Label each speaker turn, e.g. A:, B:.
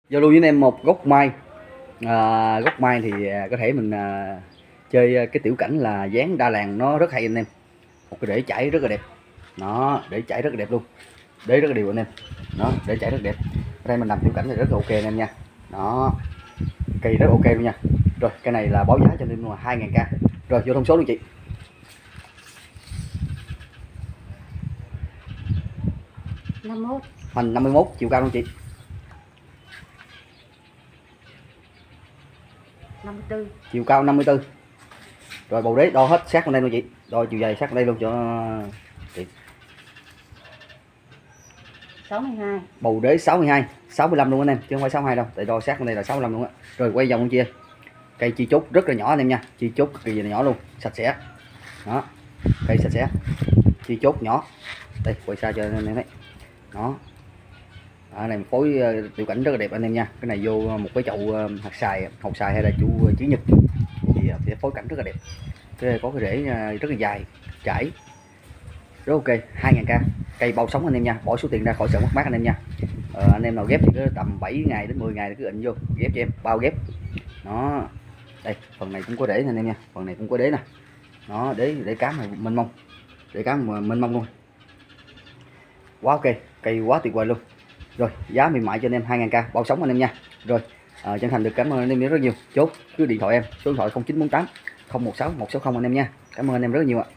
A: Giao lưu với anh em một gốc mai. Gốc mai thì có thể mình chơi cái tiểu cảnh là dáng đa làng nó rất hay anh em. Một cái rễ chảy rất là đẹp. Nó rễ chảy rất là đẹp luôn. Đế rất là đều anh em. Đó, rễ chảy rất đẹp. Ở đây mình làm tiểu cảnh thì rất là ok anh em nha. Đó. Cây rất ok luôn nha. Rồi, cái này là báo giá cho anh em là 2.000k. Rồi, vô thông số luôn chị.
B: 51.
A: Hoành 51, chiều cao luôn chị.
B: 54.
A: Chiều cao 54. Rồi bầu đế đo hết sát bên đây luôn chị. Đo chiều dài sát bên đây luôn cho chị.
B: 62.
A: Bầu đế 62, 65 luôn anh em, chứ không phải 62 đâu. Tại đo sát bên đây là 65 luôn á. Rồi quay vòng chia. Cây chi chốt rất là nhỏ anh em nha. Chi chốt cực kỳ là nhỏ luôn, sạch sẽ. Đó. Cây sạch sẽ. Chi chốt nhỏ. Đây, quay xa cho anh em thấy. Đó. Đó, này phối tiểu cảnh rất là đẹp anh em nha. Cái này vô một cái chậu hạt xài, hột xài hay là chu chữ nhật thì sẽ phối cảnh rất là đẹp. Cái này có cái rễ rất là dài, chảy. Rất ok, 2.000k. Cây bao sống anh em nha, bỏ số tiền ra khỏi sợ mất mát anh em nha. Anh em nào ghép thì cứ tầm 7 ngày đến 10 ngày thì cứ ịnh vô ghép cho em, bao ghép. Đó. Đây, phần này cũng có đế nè anh em nha, phần này cũng có đế nè. Đó, để cám này mênh mông. Để cám mà mênh mông luôn. Quá ok, cây quá tuyệt vời luôn. Rồi, giá mềm mại cho anh em 2.000k bao sống anh em nha. Rồi, chân thành được cảm ơn anh em rất nhiều. Chốt cứ điện thoại em, số điện thoại 0948 016 160 anh em nha. Cảm ơn anh em rất nhiều ạ.